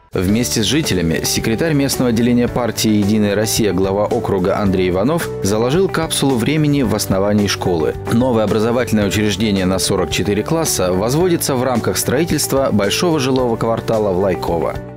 Вместе с жителями секретарь местного отделения партии «Единая Россия», глава округа Андрей Иванов, заложил капсулу времени в основании школы. Новое образовательное учреждение на 44 класса возводится в рамках строительства большого жилого квартала в Лайково.